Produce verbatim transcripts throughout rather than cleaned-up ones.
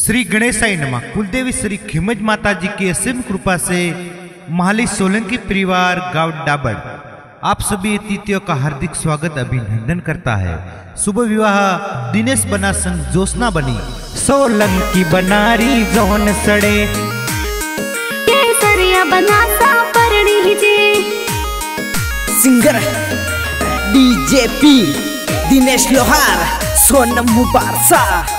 श्री गणेशाय नमः। कुलदेवी श्री खिमज माता जी की असीम कृपा से महाली सोलंकी परिवार गांव डाबड़ आप सभी अतिथियों का हार्दिक स्वागत अभिनंदन करता है। शुभ विवाह दिनेश बना संग जोशना बनी सोलंकी बनारी जोन सड़े केसरिया बना सा परणी जे सिंगर डीजेपी दिनेश लोहार सोनम मुबारसा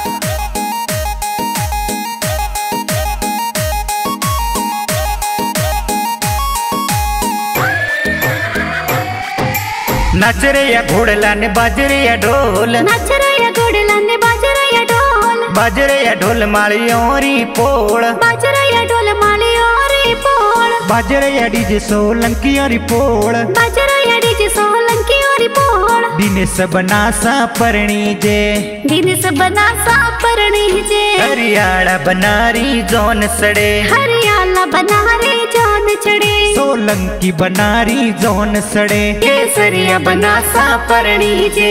नाच रे या घोड़ला ने बाज रे या ढोल नाच रे या घोड़ला ने बाज रे या ढोल बाज रे या ढोल माली ओरी पोड़ बाज रे या ढोल माली ओरी पोड़ बाज रे या डीजे सोलंकी ओरी पोड़ बाज रे या डीजे सोलंकी ओरी पोड़ दिनेश बना सा परणी जे दिनेश बना सा परणी जे हरियाणा बनारी जोन सड़े हरियाणा बनारे जान चढ़े सोलंकी बनारी जोन सड़े केसरिया बना सा परणी जे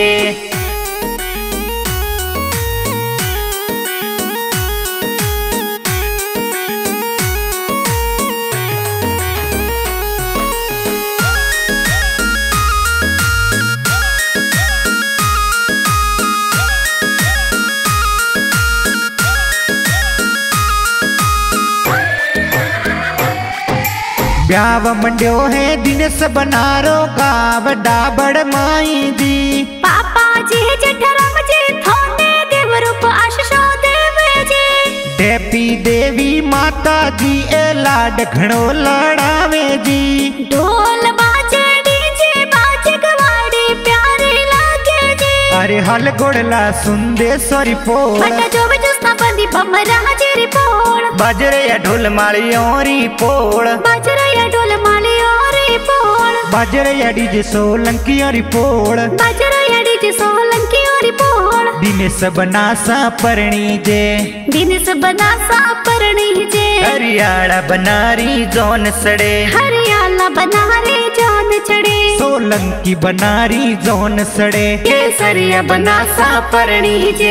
ब्याव मंड्यो है दिनेश बनारो गाव डाबड़ माई दी पापा जी जठरम जी थोने देव रूप आशीषो देव जी देवी देवी माता जी ए लाड घणो लड़ावे जी ढोल बाजे डीजे बाजे गवाड़ी प्यारे लागे जी अरे हल गोड़ला सुंदेश्वरी पोड़ बटा जो बजस्ता बंदी भमरा जी पोड़ बाजरे या ढोल माली ओरी पोड़ बाजरे या ढोल माली ओरी पोड़ बाजरे या डीजे सोलंकी ओरी पोड़ बाजरे या डीजे सोलंकी ओरी पोड़ दिनेश बना सा परणी जे दिनेश बना सा परणी जे हरियाणा बनारी जोन सड़े हरियाणा बनारे जान चढ़े सोलंकी बनारी जोन सड़े केसरिया बना सा परणी जे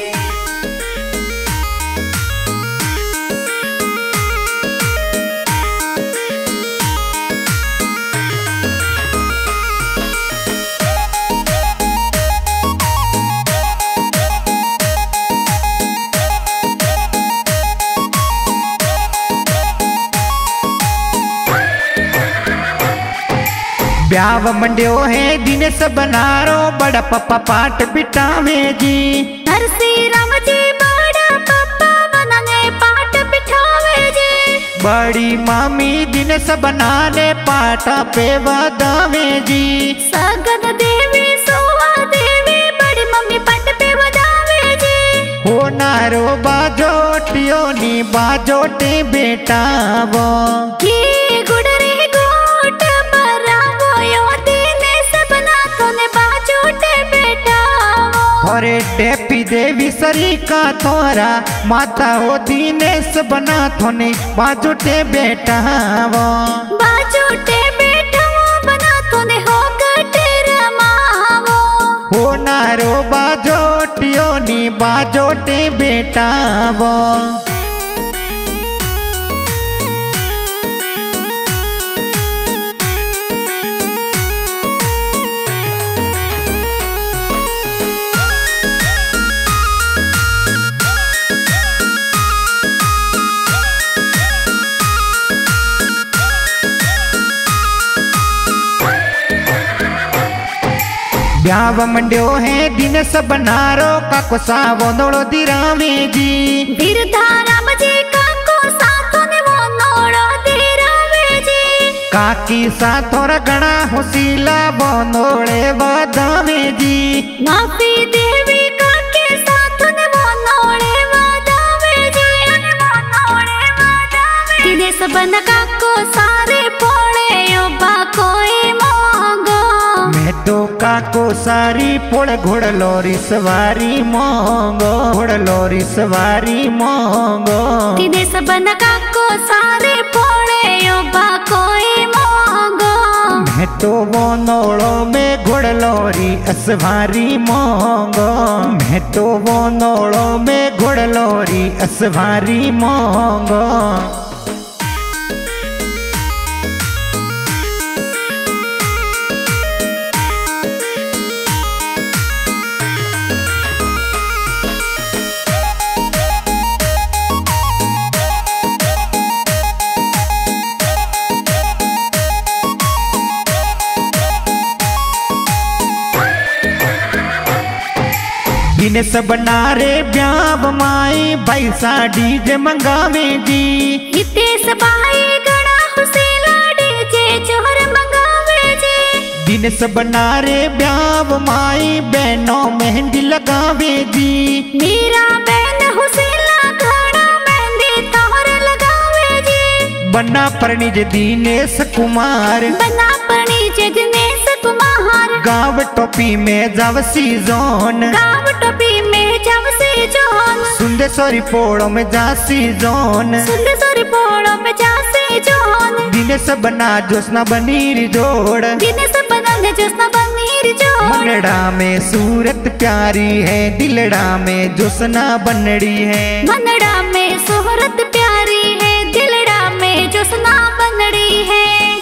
ब्याव मंड्यो है दिनेश बनारो बड़ा पप्पा पाठ बिठावे जी नरसी राम जी बड़ा पप्पा बनाने पाठ बिठावे जी बड़ी मामी दिनेश बनाने पाठा पे वदावे जी सगन देवी सोवा देवी बड़ी मम्मी पाठ पे वदावे जी हो नारो बाजोटियो नी बाजोटे बेटा वो की गुड़री गोट बरावो यो दिनेश बना तोने बाजोटे बेटा और देवी देवी सरी का तोरा माता हो दिनेश बना थोने बाजोटे बेटा वो बाजोटे बेटा बना तोने हो गटे रमावो हो नारो बाजोटियो नी बाजोटे बेटा वो ब्याव मंड्यो है दिनेश बनारो काको सावो नोड़ो दिरावे जी बिरधाराम जी काको साथो ने वो नोड़ो दिरावे जी काकी साथोर गणा होसीला वो नोड़े वदावे जी नाफी देवी काके साथो ने वो नोड़े वदावे जी वो नोड़े वदावे दिनेश बन काको सारे पोड़े यो बा कोई मोंगो मैं तो काको सारी पोड़ घोड़ लोरी सवारी मोंगो घोड़ लोरी सवारी मोंगो दिनेश बन काको सारे पोड़े यो बा कोई मोंगो मैं तो वो नोड़ो में घोड़लोरी असवारी मोंगो। मैं तो वो नोड़ो में घोड़लोरी असवारी मोंगो। दिनेश बनारे ब्याव माई भाई साड़ी जे मंगावे जी। हितेश भाई गणा हुसेला डीजे जोहर मंगावे जी। दिनेश बनारे ब्याव माई बहनों मेहंदी लगावे जी। मीरा बहन हुसेला गणा मेहंदी तोहर लगावे जी। बना परनिज दिनेश कुमार बना परनिज दिनेश कुमार। गाँव टोपी में जावसी जोन गाँव टोपी में जावसी जोन। सुंदेश्वरी पोड़ो में जासी जोन सुंदेश्वरी पोड़ो में जासी जोन। दिनेश बना जोस्ना बनीर जोड़ दिनेश बना जोस्ना बनीर जोड़। मनड़ा में सूरत प्यारी है दिलड़ा में जोस्ना बनड़ी है। मनड़ा में सूरत प्यारी है दिलड़ा में जोस्ना बनड़ी है।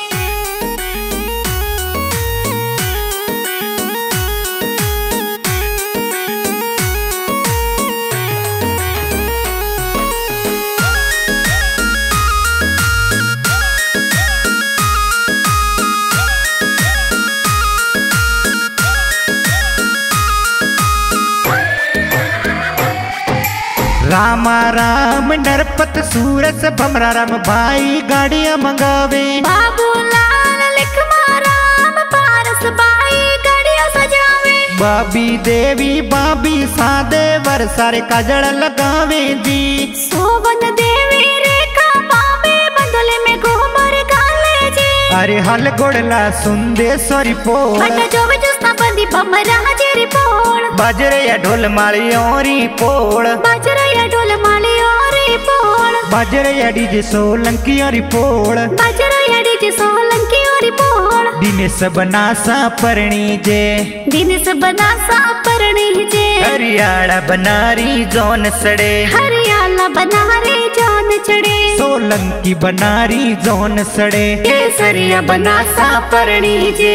रामा राम नरपत सूरस भमरा राम भाई गाड़ियां मंगावे। बाबू लाल लिखमा राम पारस भाई गाड़ियां सजावे। बाबी देवी बाबी सादे वर सारे काजल लगावे जी। सोवन देवी रेखा पावे बंदले में घूमर गाले जी। अरे हल गोड़ला सुंदेश्वरी पोड़ बटा जो जोस्ना बंदी भमरा जेरी पोड़। बाजरे या ढोल माली औरी पोड़ बाजरे या ढोल माली औरी पोड़। बाजरे या डीजे सोलंकी औरी पोड़ बाजरे या डीजे सोलंकी औरी पोड़। दिनेश बनासा परणी जे दिनेश बनासा परणी जे। हरियाणा बनारी जोन सड़े हरियाणा बनारी जोन चढ़े। सोलंकी बनारी जोन सड़े केसरिया बनासा परणी जे।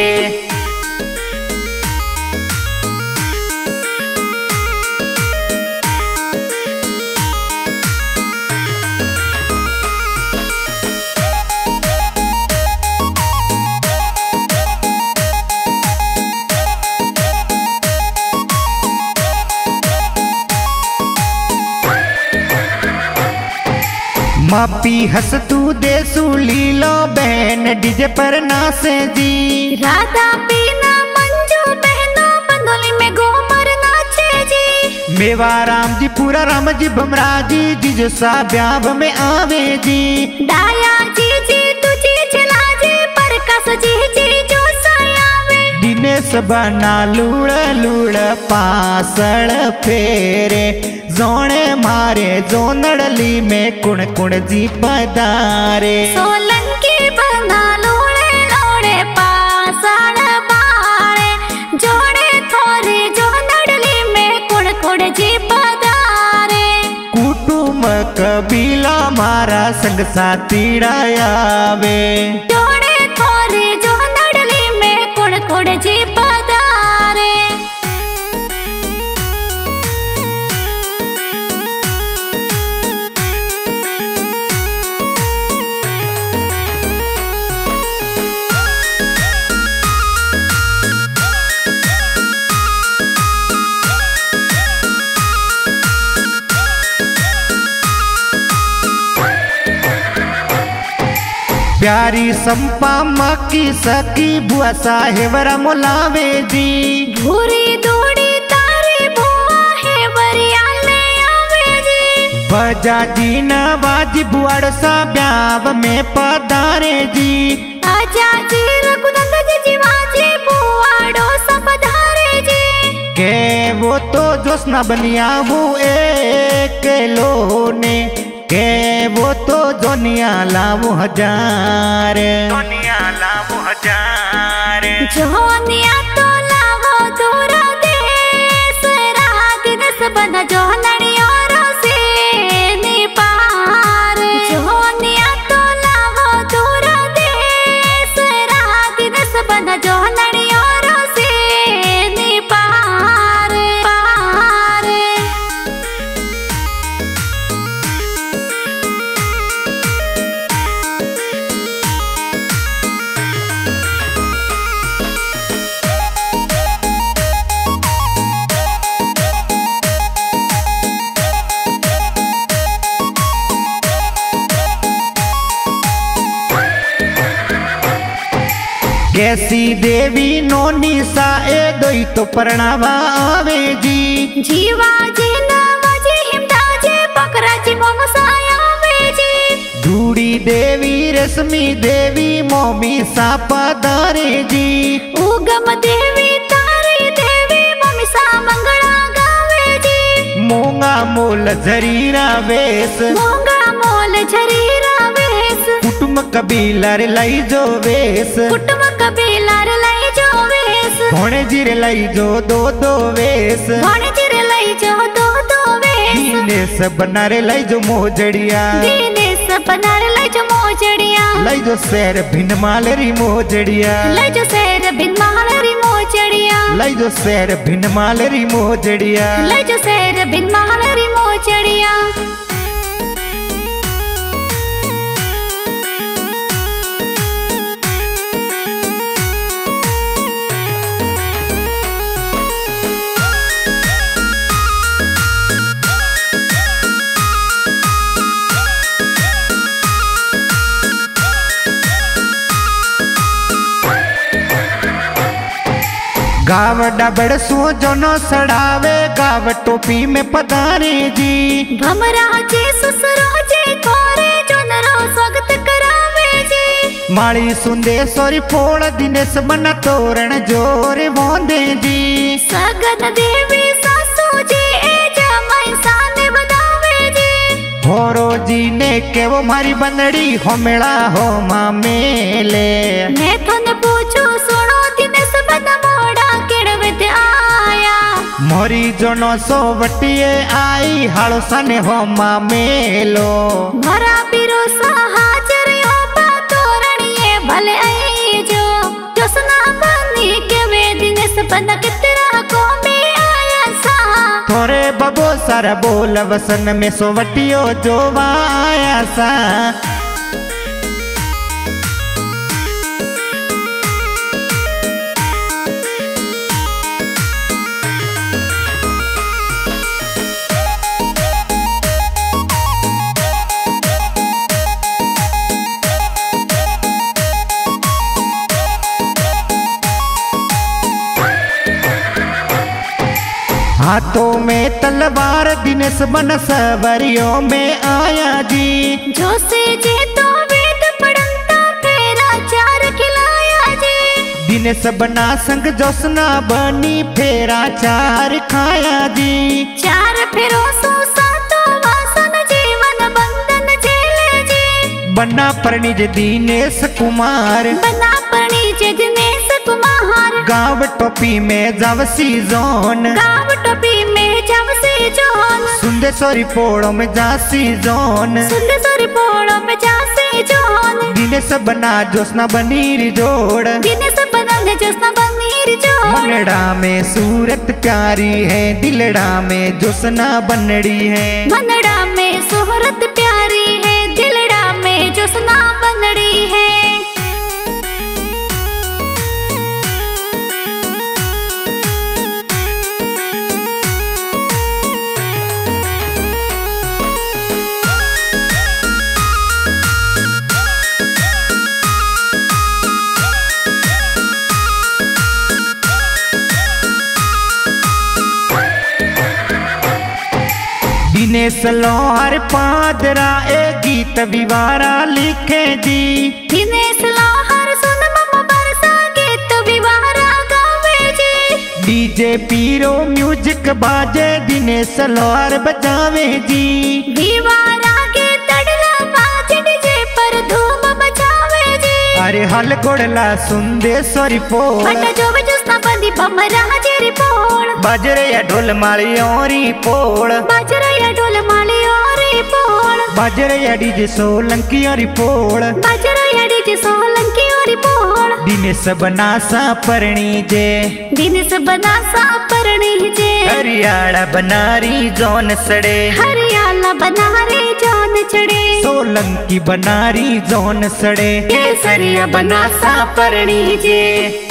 मापी हस तू देसू लीलो बहन डीजे पर नासे जी। राधा पीना मंजू बहनों बंदोली में घूमर नाचे जी। मेवा राम जी पूरा राम जी भमरा जी जिजो सा ब्याव में आवे जी। डाया जी जी तुझी चला जी प्रकाश जी जी जो सायावे। दिनेश बना लूड़ लूड़ पासड़ फेरे जोने मारे जोनड़ली में कुण कुण जी पधारे। सोलंकी बना लोड़े लोड़े पासड़ बारे जोड़े थोरे जोनड़ली में कुण कुण जी पधारे। कुटुंब कबीला मारा संग साथीड़ा आवे। जोड़े थोरे जोनड़ली में कुण कुण जी पधारे। प्यारी संपा मकी सकी बुआ साहेबरा मोलावे जी। भूरी दूड़ी तारी बुआ है बरिया ले आवे जी। बजा जी नवाजी बुआड़ सा ब्याव में पधारे जी। आजा जी रघुनंदन जी जीवाजी बुआड़ो सा पधारे जी। के वो तो जोस्ना बनिया वो एक लोने के वो तो जोनिया लावो हजार जोनिया लावो हजार जोनिया तो लावो दूर देश रात दस बना जो नड़ियों से निपार जोनिया तो लावो दूर देश रात दस बना जो नड़ियों से निपार पार कैसी देवी नोनी सा ए दोई तो परणावा आवे जी जीवा जी नवाजे हिमदाजे बकरा जी मोमसाया वेजी धूड़ी देवी रश्मि देवी मोमी सा पधारे जी उगम देवी तारी देवी मोमी सा मंगला गावे जी मोंगा मोल झरीरा वेश मोंगा मोल झरीरा वेश कुटुंब कबीला रे लाई जो वेश कुटुंब कबीला रे लाई जो वेश घोड़े जीरे लाई जो दो दो वेश घोड़े चिर लाई जो दो दो वेश दीने सब बना रे लाई जो मोजड़िया दीने सब बना रे लाई जो मोजड़िया लाई जो शहर भिन्न मालरी मोजड़िया लाई जो शहर भिन्न मालरी मोजड़िया लाई जो शहर भिन्न मालरी मोजड़िया लाई जो शहर भिन्न मालरी मोजड़िया गाव डबड़ सो जोनो सड़ावे गाव टोपी में पधारे जी भमरा जे ससुरो जे कोरे जोनरो स्वागत करावे जी माली सुंदे सोरी फोड़ दिनेश बना तोरण जोरे बोंदे जी सगन देवी सासू जी ए जमाई साने बनावे जी होरो जी ने के वो मारी बंदड़ी हो मेला हो मामेले मैं थने पूछू सुनो दिनेश बना मोड़ा केड़वे आया मोरी जोनो सो वटिए आई हालो सने हो मामेलो भरा बिरो सा हाजर हो तोरणिए भले आई जो जोसना बनी के वे दिनेश बना कितरा को में आया सा थोरे बबो सारा बोल वसन में सो वटियो जो आया सा हाथों में तलवार दिनेश बन सवरियों में आया जी जो से जे तो वेद पढ़ंता फेरा चार खिलाया जी दिनेश बना संग जोसना बनी फेरा चार खाया जी चार फेरो सो सातो वासन जीवन बंधन झेले जी बना परिणिज दिनेश कुमार बना परिणिज दिनेश कुमार गाँव टोपी में जावसी जोन गाँव टोपी में जावसी जोन सुंदेश्वरी पोड़ो में जासी जोन सुंदेश्वरी पोड़ो में जासी जोन दिनेश बना जोसना बनीर जोड़ दिनेश बना जोसना बनीर जोड़ मनड़ा में सूरत प्यारी है दिलड़ा में जोसना बनड़ी है मनड़ा में सूरत प्यारी है दिलड़ा में जोसना बनड़ी है दिनेश लोहार पादरा ए गीत विवारा लिखे जी दिनेश लोहार सुन मम बरसा गीत विवारा गावे जी डीजे पीरो म्यूजिक बाजे दिनेश लोहार बजावे जी विवारा के तड़ला बाजे डीजे पर धूम मचावे जी अरे हल गोड़ला सुंदेश्वरी पोड़ बटा जो बजुस्ता बंदी बमरा जेरी पोड़ बाजरे या ढोल माली औरी पोड़ बाजरा या ढोल माली औरी पोड़ बाजरे या डीजे सोलंकी औरी पोड़ बाजरा या डीजे सोलंकी औरी पोड़ दिनेश बनासा परणी जे दिनेश बनासा परणी जे हरियाणा बनारी जौन सड़े हरियाणा बनारी जौन चढ़े सोलंकी बनारी जौन सड़े केसरिया बनासा परणी जे।